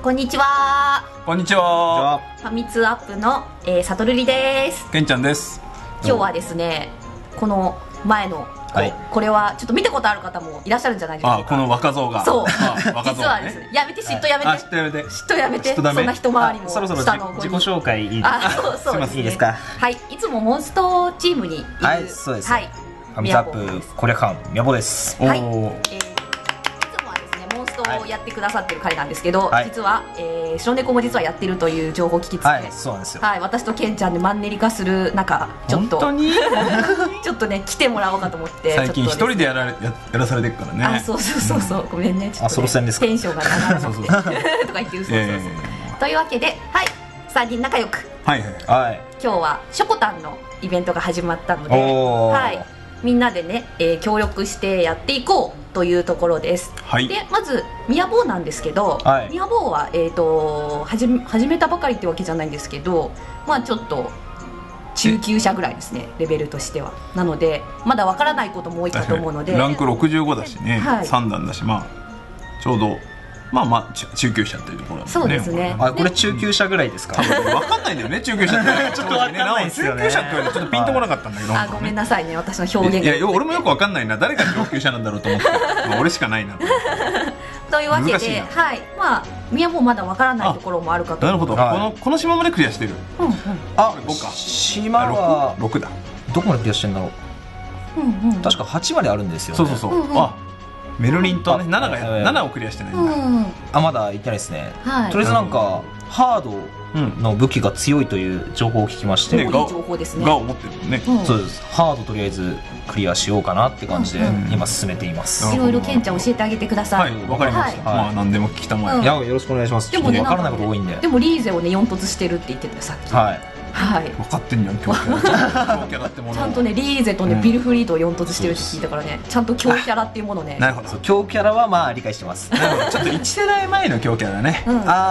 こんにちは。 こんにちは。 ファミツアップの、さとるりです。 けんちゃんです。 今日はですね、この前の、これはちょっと見たことある方もいらっしゃるんじゃないでしょうか。 この若造が。 そう。実はですね、やめて、嫉妬やめて。嫉妬やめて。そんな一回りもそろそろ自己紹介いいですか。 はい、いつもモンストチームにいる。 はい、そうです。 はい。 ファミツアップコレクションみやぼです。 はい。をやってくださってる彼なんですけど、実は、白猫も実はやってるという情報を聞きつつね、 そうなんですよ。 はい、私とケンちゃんでマンネリ化する中、ちょっとちょっとね来てもらおうかと思って、 最近一人でやらされてるからね。 あ、そうそうそう、ごめんね、ちょっとソロ戦ですか。 テンションが上がらなくてとか言って、そうというわけで、はい、3人仲良く、 はいはい、 今日はしょこたんのイベントが始まったので、はい、みんなでね、協力してやっていこうというところです。 はい、 でまずみやぼうなんですけど、みやぼうは、始めたばかりってわけじゃないんですけど、まあちょっと中級者ぐらいですね、レベルとしては。なのでまだわからないことも多いかと思うので、 ランク65だしね、3段だし、まあちょうどまあ中級者というところなんですね。 そうですね。 これ中級者ぐらいですか。 わかんないんだよね、中級者って。ちょっとわかんないですよね。中級者って言われてちょっとピンとこなかったんだけど。 ごめんなさいね、私の表現。 いや、俺もよくわかんないな、誰が上級者なんだろうと思って。俺しかないな。 というわけで、はい、まあ宮もまだわからないところもあるかと思う。 なるほど。この島までクリアしてる。 あ、5か。島は 6だ。 どこまでクリアしてんだろう。確か8まであるんですよ。 そうそうそう。あ、メルリンとね、7をクリアしてないんだ。 あ、まだいってないですね。とりあえずなんかハードの武器が強いという情報を聞きまして、 いい情報ですね。 が思ってるね。 そうです。ハードとりあえずクリアしようかなって感じで今進めています。 いろいろケンちゃん教えてあげてください。 はい、わかりました。まあ何でも聞きたまえ。 いや、よろしくお願いします。でもね、わからないこと多いんで。 でもリーゼをね4突してるって言ってたさっき。はい。はい。 分かってんじゃん、強キャラってもの。 ちゃんとね、リーゼとねビルフリートを4突してるって聞いたからね、ちゃんと強キャラっていうものね。 なるほど。 強キャラはまあ理解してます。 なるほど。ちょっと1世代前の強キャラだね。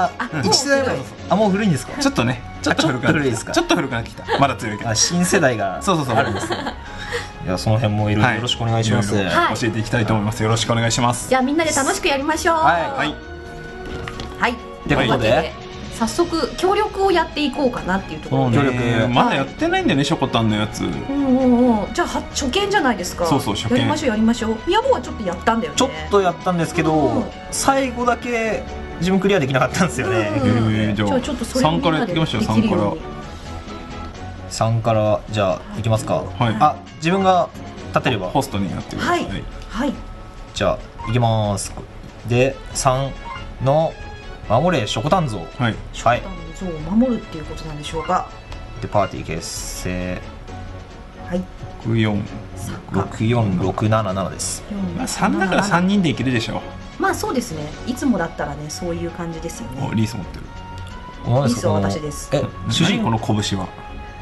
1世代前。あ、もう古いんですか。 ちょっとね、ちょっと古くなってきた。ちょっと古くなってきた。まだ強いけど。 新世代があるんですね。いや、その辺もいろいろよろしくお願いします。教えていきたいと思います。よろしくお願いします。 じゃあみんなで楽しくやりましょう。 はいはい。 ということで早速協力をやっていこうかなっていうところで。 協力まだやってないんだよね、しょこたんのやつ。 じゃあ初見じゃないですか。 そうそう、初見。 やりましょうやりましょう。みやぼはちょっとやったんだよね。 ちょっとやったんですけど、最後だけ自分クリアできなかったんですよね。 じゃあちょっと3からやっていきましょう。 3からじゃあいきますか。あ、自分が立てればホストになってください。 はい。 じゃあいきます。で3の守れしょこたん像。 はい。しょこたん像を守るっていうことなんでしょうか。 でパーティー結成。 はい。 64677です。 3だから3人でいけるでしょう。まあそうですね。いつもだったらね、そういう感じですよね。 リース持ってる。 リースは私です。 主人公の拳は。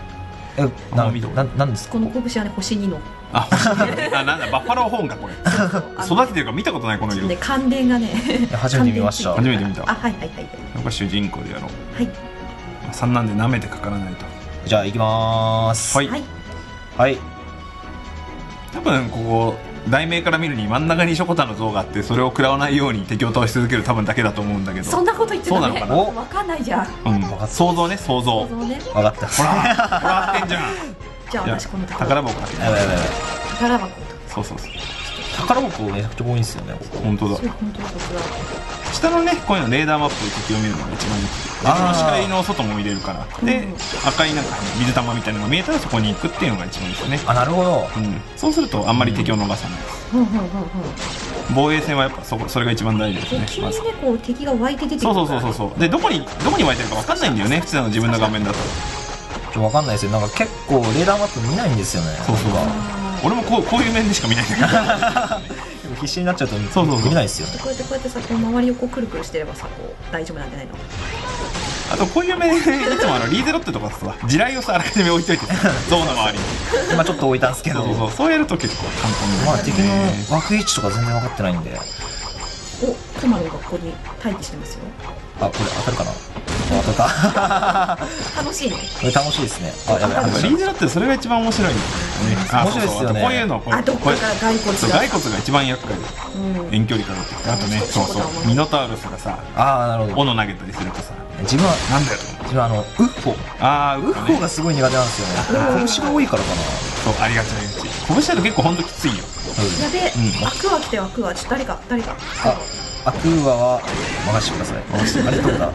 なんですか。 この拳はね、星2の。 あ、なんだ、バッファローホーンかこれ。育ててるか見たことないこの色。 関連がね。 初めて見ました。 初めて見た。 あ、はいはいはい。 やっぱ主人公でやろう。 はい。 3なんで舐めてかからないと。 じゃあ行きまーす。 はい。はい。多分ここ題名から見るに真ん中にしょこたんの像があって、それを食らわないように敵を倒し続ける多分だけだと思うんだけど。 そんなこと言ってたね。 そうなのかな。 わかんないじゃん。 想像ね、想像。 分かった。 ほらってんじゃん。 じゃあ私この宝箱かけて。 宝箱。 そう宝箱めちゃくちゃ多いんですよね。 本当だ。下のね、こういうのレーダーマップで敵を見るのが一番よくて、この視界の外も見れるから、で赤いなんか水玉みたいなのが見えたらそこに行くっていうのが一番いいですね。 あ、なるほど。 そうするとあんまり敵を逃さない。防衛戦はやっぱそれが一番大事ですね。 急にね、こう敵が湧いて出てくる。 そうで、どこに湧いてるか分かんないんだよね、普通の自分の画面だと。 分かんないですよ。なんか結構レーダーマップ見ないんですよね。 そう俺もこういう面でしか見ないんだけど、 必死になっちゃうと見ないですよね。 こうやってさ、こう周りをこうくるくるしてればさ、こう大丈夫なんじゃないの。 あとこういう面いつもリーゼロってとかさ、地雷をさあらかじめ置いといて像の周りに今ちょっと置いたんですけど、 そうやると結構簡単に。 まあ敵の枠位置とか全然分かってないんで。 お、クマルがここに待機してますよ。 あ、これ当たるかな。 とか楽しいね。 楽しいですね。あ、やばい。 リーゼロってそれが一番面白いんだよね。 面白いですよね。 こういうの、 あ、どっかから骸骨が。 骸骨が一番厄介で、遠距離からって。あとね、そうそう、ミノタウロスがさ、 なるほど。 斧投げたりするとさ、 自分はなんだよ。 自分はウッホ。ウッホがすごい苦手なんですよね。拳が多いからかな。 そう、ありがちありがち。拳だと結構本当きついよ。 やべえ、アクア来てよ、アクア。ちょっと誰か。 アクーアは任せてください。あれどうだ。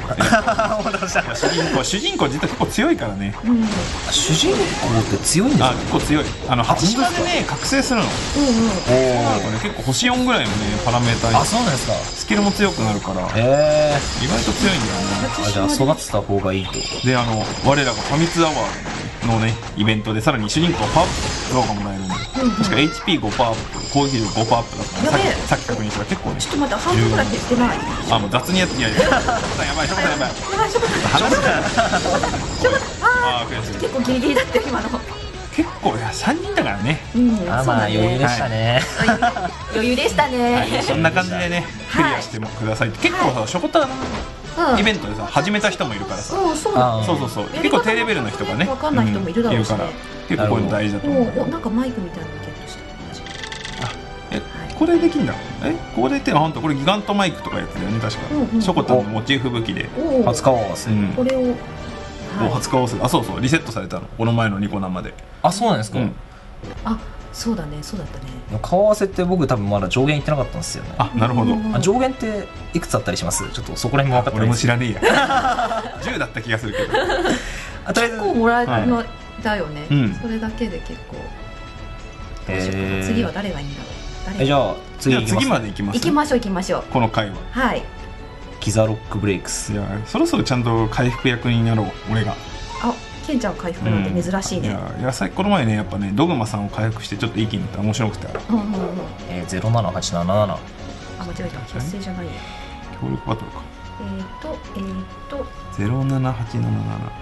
主人公実は結構強いからね。 主人公って強いんですか。 結構強い。8島でね覚醒するの。そうなるとね結構星4ぐらいのねパラメーター。 あ、そうなんですか。 スキルも強くなるから。意外と強いんだよね。 じゃあ育てた方がいいと。 で我らがファミツアワーのねイベントでさらに主人公パワーアップがもらえるんで、確か HP5% アップ、攻撃力5%アップだったらさっき確認したら結構ね。 ちょっと待って、半分ぐらい減ってない。 もう雑にやってやばい、やばい。 結構ギリギリだって今の。 結構3人だからね。 まあ余裕でしたね。 余裕でしたね。 そんな感じでねクリアしてもください。結構さショコタイベントでさ始めた人もいるからさ。そう結構低レベルの人がね分かんない人もいるだろうし、 結構こういうの大事だと思う。 なんかマイクみたいなのゲットした。 これできんだ。これって本当これギガントマイクとかやつだよね確か。ショコタのモチーフ武器で初顔合わせ。 これを初顔合わせ。そうそうリセットされたのこの前のニコ生で。 あ、そうなんですか。 あ、そうだね、そうだったね。 顔合わせって僕多分まだ上限いってなかったんですよね。 あ、なるほど。 上限っていくつあったりします？ちょっとそこら辺も分かってない。 俺も知らねえや。10だった気がするけど。 結構もらえたよね。それだけで結構。次は誰がいいんだろう。 じゃあ次まで行きます。 行きましょう。 この回は。 はい。 キザロックブレイクス。 いやそろそろちゃんと回復役になろう俺が。 あ、ケンちゃん回復なんて珍しいね。 いやこの前ねやっぱねドグマさんを回復してちょっと一気になったら面白くて。 07877。あ、 間違えた。結成じゃないや。 協力バトルか。07877。 07877。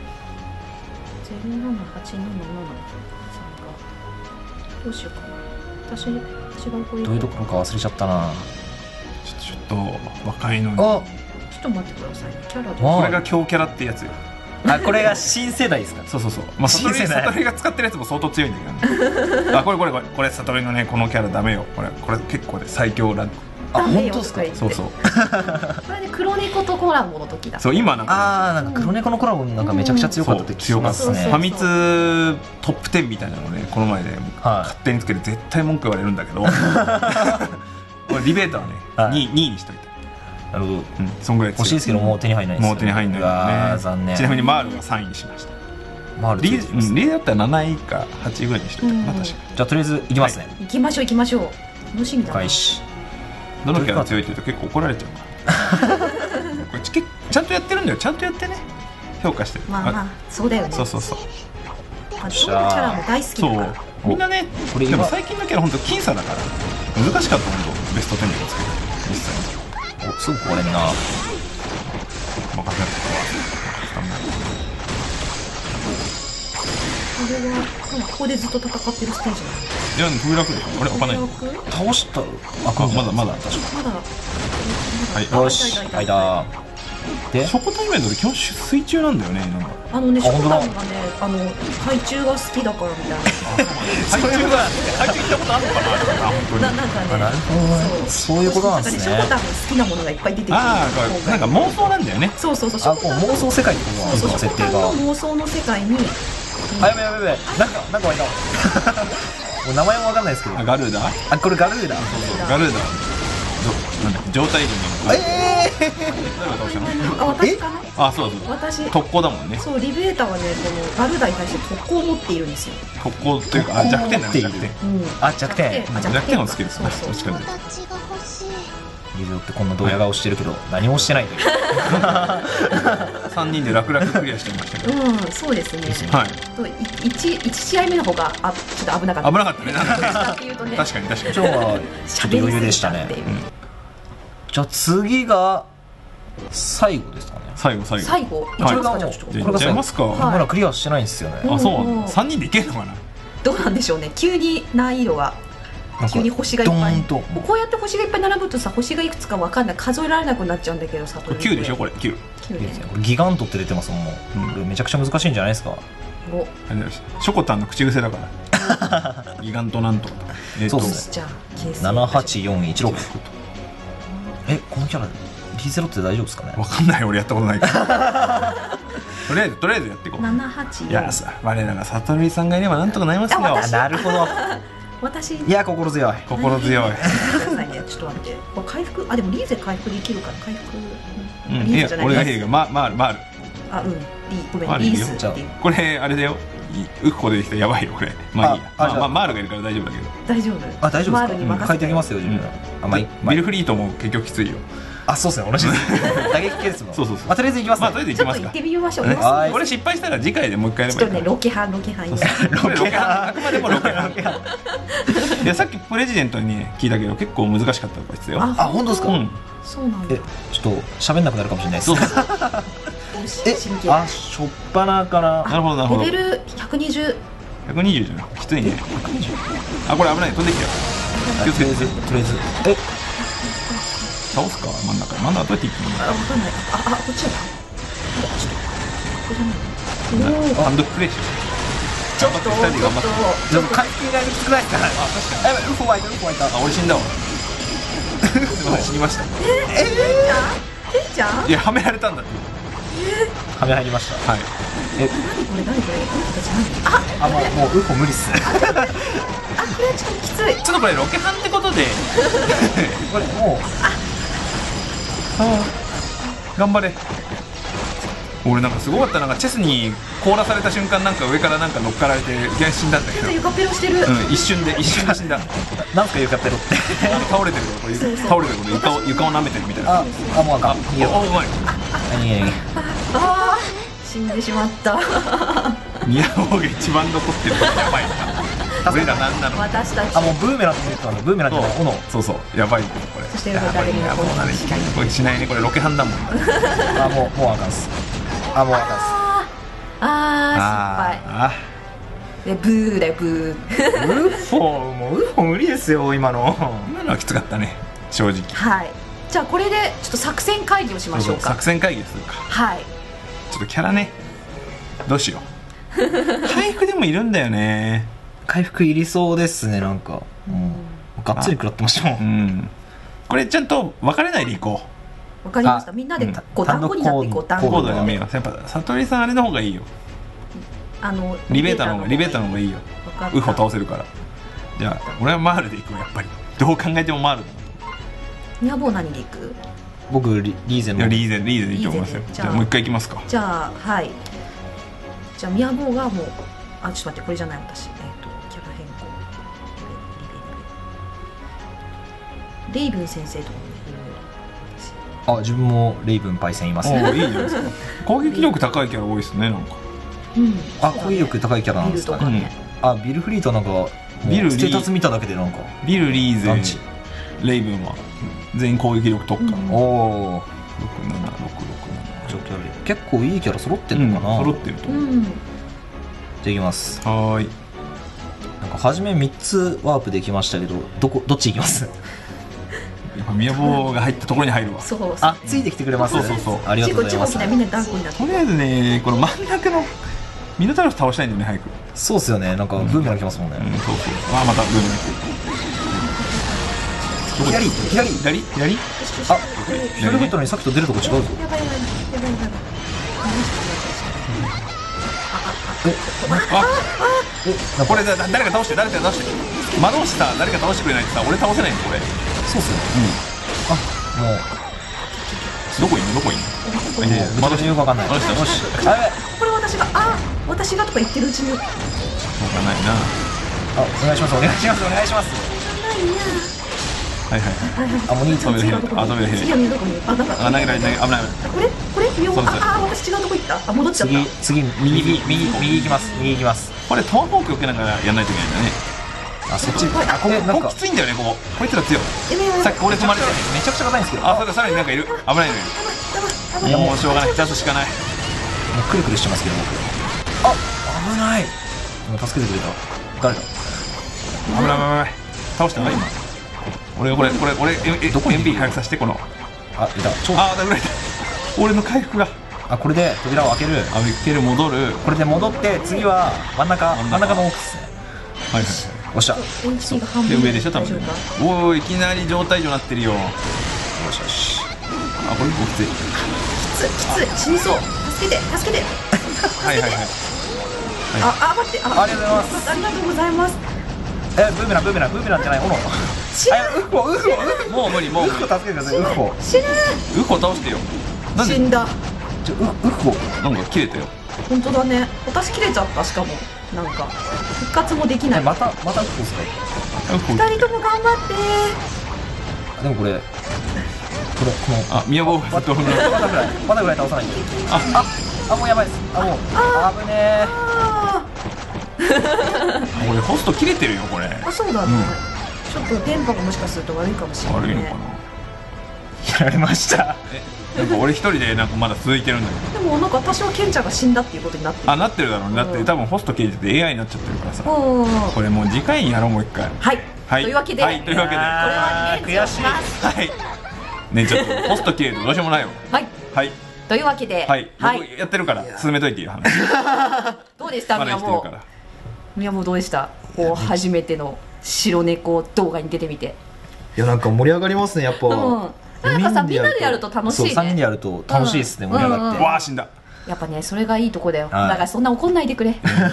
どうしようかな。私違う子どういうところか忘れちゃったな。 ちょっと若いのに。 ちょっと待ってください。キャラこれが強キャラってやつよ。 あ、これが新世代ですか。 そうまあ新世代。悟りが使ってるやつも相当強いんだけどね。これ悟りのねこのキャラダメよ。これ結構で最強ランク。 あ、本当ですか。 そうこれで黒猫とコラボの時だ。 そう今なんか黒猫のコラボなんかめちゃくちゃ強かったって聞きますね。 ファミ通トップ10みたいなのねこの前で勝手につけて絶対文句言われるんだけど、これリベーターね2位にしといて。 なるほど。 そんぐらい欲しいですけどもう手に入らないです。 もう手に入んないね。 残念。 ちなみにマールが3位にしました。リーだったら7位か8位ぐらいにしといて。確かに。 じゃあとりあえず行きますね。 行きましょう。楽しみだな。 開始。 どのキャラ強いって言うと結構怒られちゃうから。これちゃんとやってるんだよ。ちゃんとやってね。評価してる。 まあそうだよね。 そう。 どのキャラも大好きだから。 みんなね。でも最近のキャラ本当僅差だから難しかった本当ベスト10でつける実際に。 すぐ壊れんな。 任せる。 これはここでずっと戦ってるステージなの。 いや空楽でしょ。あれ開かない。 倒した。 まだ確か。 まだ。 はい。よし。はいだ。 でショコタイベントで基本水中なんだよね。なんかショコタンがね海中が好きだからみたいな。 海中行ったことあるのかな。本当に。 なんかね。 なるほど。そういうことなんですね。 ショコタンの好きなものがいっぱい出てくる。 なんか妄想なんだよね。 そう。 妄想世界ってことなんですか。設定が。 妄想の世界に。 やべ。なんか湧いた。もう名前もわかんないですけど。 ガルーダ。 あ、これガルーダ。 ガルーダ。なんだっけ状態時に。 私かな。 あ、そう私特攻だもんね。 そうリベーターはねこのガルダに対して特攻を持っているんですよ。 特攻というか弱点なんだ。弱点をつける。確かに。 リゼロってこんなドヤ顔してるけど何もしてないという。 3人で楽々クリアしてましたけど。 そうですね。 はい。 1試合目の方がちょっと危なかった。 危なかったね。確かに。 今日はちょっと余裕でしたね。じゃあ次が最後ですかね。 最後。 これがじゃあますか。 まだクリアしてないんですよね。 あ、そう。3人でいけるのかな。 どうなんでしょうね。急に難易度が急に星がいっぱい。 ドーンとこうやって星がいっぱい並ぶとさ、星がいくつか分かんない、数えられなくなっちゃうんだけどさ。 これ9でしょ、これ9。 9ね。 これギガントって出てますもん。もうめちゃくちゃ難しいんじゃないですか。 ショコタンの口癖だからギガントなんとか。 そうですね。 じゃあ 78416。このキャラリーゼロって大丈夫ですかね。 わかんない、俺やったことないからとりあえずやっていこう。 784。 いやさ、我らが悟りさんがいればなんとかなりますよ。 なるほど。 私、 いや、心強い。 心強い。 ちょっと待って、これ回復、でもリーゼ回復できるから回復。 いや、俺がいいが、マール。 ごめん、リースっていう。 これあれだよ、ウッコ出てきたらやばいよこれ。まあいいや。マールがいるから大丈夫だけど。 大丈夫。 大丈夫ですか。 マールに任せて。 書いておきますよ、自分。 ビルフリートも結局きついよ。 そうですね、同じです。打撃系ですもん。 そう。 とりあえず行きます。 とりあえず行きますか。 ちょっと行ってみましょう。 これ失敗したら次回でもう一回やればいい。 ちょっとね、ロケハン。 あくまでもロケハン。いや、さっきプレジデントに聞いたけど結構難しかったとか言ってたよ。 本当ですか。 そうなんだ。 ちょっと喋んなくなるかもしれないです。しょっぱなから。 なるほど。 レベル120。 120じゃない、きついね。これ危ない、飛んできたよ。気をつけて。 とりあえず倒すか。真ん中どうやっていくの。 分かんない。こっちだ。これじゃない。 ハンドプレッシちょっと回復がきつくないですか。 確かに。 ウフ湧いた。 俺死んだわ。死にました。 てんちゃん。 いや、はめられたんだって。 はめ入りました。はい。 何これ。 もうウフ無理っす。 これはちょっときつい。 ちょっとこれロケハンってことでこれもう頑張れ。俺なんかすごかった。なんかチェスに凍らされた瞬間、なんか上からなんか乗っかられていきなり死んだんだけど。 床ペロしてる。 一瞬で死んだ。 なんすか床ペロって。 倒れてること床を舐めてるみたいな。 もうあかん。 うまい。 死んでしまった。 ニア王が一番残ってるからやばいな。俺らなんなの。 私たち。 もうブーメランって言ったの。ブーメランじゃない。斧。 そうやばいねこれ。 そして誰にもこれしないね。これロケハンだもん。 もうあかんっす。もうあかんっす。 失敗。ブーだよ、ブー。 もうウフ無理ですよ、今のはきつかったね、正直。 はい。じゃあこれでちょっと作戦会議をしましょうか。 作戦会議するか。 はい。 ちょっとキャラね、どうしよう。回復でもいるんだよね。 回復いりそうですね。なんかがっつり食らってましたもん。 これちゃんと分かれないでいこう。わかりました。みんなでこう団子になっていこう。 団子で見よう。やっぱ悟りさんあれの方がいいよ。リベーターの方がいいよ。ウホ倒せるから。じゃあ俺はマールでいくわ。やっぱりどう考えてもマールだ。 ニャボー何でいく？ 僕リーゼの。 リーゼでいいと思いますよ。じゃあもう一回いきますか。 じゃあはい。じゃあミヤボーがもうちょっと待って、これじゃない私。キャラ変更。レイブン先生とかもいる。 自分もレイブンパイセンいますね。 いいじゃないですか。攻撃力高いキャラ多いですね、なんか。 攻撃力高いキャラなんですかね。ビルフリートなんかステータス見ただけでなんかビル、リーゼ、レイブンは全員攻撃力特化。 おお。 67667。 結構いいキャラ揃ってるのかな。 揃ってると思う。 じゃあいきます。 はい。 なんか初め3つワープできましたけど、どっち行きます？ 宮坊が入ったところに入るわ。 ついてきてくれます。 そうありがとうございます。 みんな団子になって。 とりあえずね、この真ん中のミノタウロス倒したいんだよね、早く。 そうっすよね。なんかブーメラン来ますもんね。 そう。またブーメラン来る。左。 左入ったのにさっきと出るとこ違うぞ。 やばい。 これ誰か倒して。魔導士さ、誰か倒してくれないとさ、俺倒せないのこれ。 そうっすよ。もうどこいんの？ 魔導士よくわかんない。よし。 これ私がとか言ってるうちに。 わかんないな。 お願いします。 はい。 もう2 止めるヘル。 次はどこに？ 投げられない。危ない。 これ？私違うとこ行った。戻っちゃった。 次右行きます。 これトマホークよけながらやんないといけないんだね。 そっち。 ここきついんだよね。こいつら強い。さっき俺踏まれてめちゃくちゃ硬いんですけど。 さらになんかいる。危ないのいる。もうしょうがない。出すしかない。 もうクルクルしてますけど僕。危ない。助けてくれた。誰だ。 危ない。 倒したの今。俺どこに MP 早くさせて、この。 あ、いた。 だぐらいだ。俺の回復が。 あ、これで扉を開ける。 開ける、戻る。 これで戻って、次は真ん中の奥っすね。 はいはい。 おっしゃ。 で、上でしょ、多分。おー、いきなり状態上なってるよ。よしよし。 あ、これきつい。 きつい、死にそう。助けて。 はいはいはい。 待って。 ありがとうございます。 ありがとうございます。 ブーメランじゃない、斧。 もう無理、もう無理。 ウッコ助けてください、ウッコ。 死ぬ。 ウッコ倒してよ。 死んだ。 ウッコ。 なんか切れたよ。 本当だね。私切れちゃった。しかもなんか復活もできない。 またウッコですか。 二人とも頑張って。 でもこの宮本バタフライ倒さないと。もうやばいです。もう危ねえ。 俺ホスト切れてるよこれ。 そうだね。ちょっと電波がもしかすると悪いかもしれない。 悪いのかな。 やられました。 なんか俺一人でなんかまだ続いてるんだけど。 でもなんか多少ケンちゃんが死んだっていうことになってる。 なってるだろうね。だって多分ホスト刑事って AI になっちゃってるからさ。これもう次回やろう、もう一回。 はい。というわけで。これは悔しい。 はい。ね、ちょっとホスト刑事どうしようもないよ。はい。 というわけで、 僕やってるから進めといていい話。 どうでした宮本どうでした？こう初めての白猫動画に出てみて。 いや、なんか盛り上がりますね、やっぱ。 なんかさ、みんなでやると楽しいね。 3人でやると楽しいですね、盛り上がって。 わあ、死んだ。 やっぱね、それがいいとこだよ。だからそんな怒んないでくれ。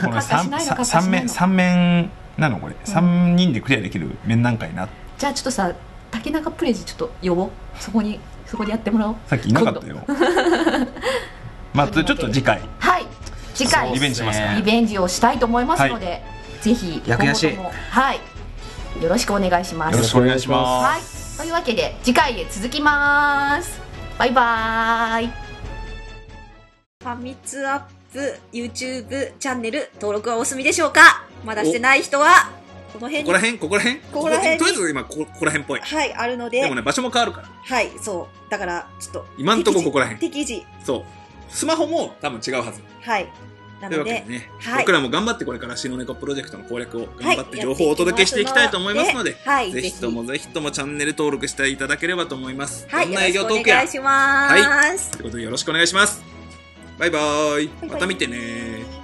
3面なのこれ。3人でクリアできる面なんかにな。 じゃあちょっとさ、竹中プレイジちょっと呼ぼう。そこでやってもらおう。 さっきいなかったよ。まあちょっと次回。 次回リベンジしますか。 リベンジをしたいと思いますので、ぜひ今後ともよろしくお願いします。 よろしくお願いします。 というわけで次回へ続きます。バイバーイ。 ファミツアップ YouTube チャンネル登録はお済みでしょうか？まだしてない人はこの辺に、 ここら辺とりあえず今ここら辺っぽい。 あるので。 でもね、場所も変わるから。 そうだからちょっと今んとこここら辺適時。 そう、スマホも多分違うはず。 なというわけでね、僕らも頑張ってこれから白猫プロジェクトの攻略を頑張って情報をお届けしていきたいと思いますので、ぜひともチャンネル登録していただければと思います。 よろしくお願いします。 ということでよろしくお願いします。バイバーイ。また見てね。